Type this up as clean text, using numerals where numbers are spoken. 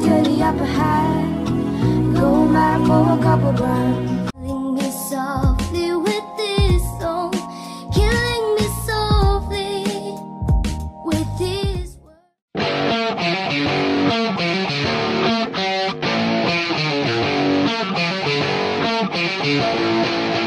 secure the upper hand. Go back for a couple rounds. Killing me softly with this song. Killing me softly with these words.